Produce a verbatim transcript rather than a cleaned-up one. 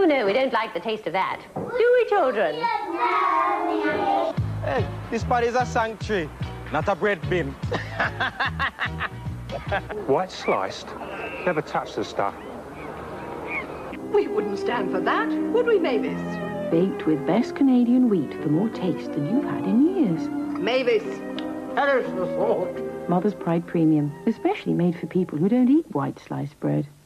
Oh, no, we don't like the taste of that. Do we, children? Hey, this party is a sanctuary, not a bread bin. White sliced? Never touched the stuff. We wouldn't stand for that, would we, Mavis? Baked with best Canadian wheat for more taste than you've had in years. Mavis, tell us the thought. Mother's Pride Premium, especially made for people who don't eat white sliced bread.